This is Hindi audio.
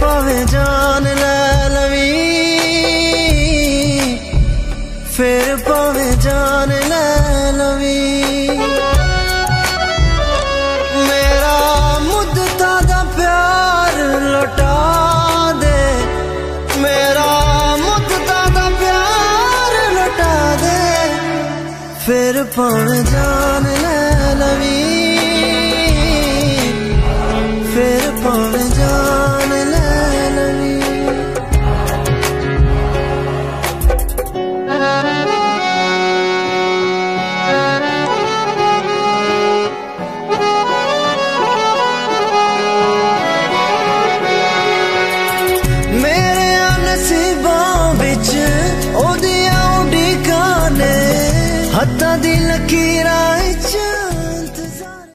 भावे जान ले लवी, फिर भावे जान ले लवी। मेरा मुद्दता दा प्यार लौटा दे, मेरा मुद्दता दा प्यार लौटा दे, फिर भावे जान ले लवी, फिर भावे जान ले लवी। मेरे नसीबां बिच ओदियां उड़ीकां ने, हत्थां दी लकीरां विच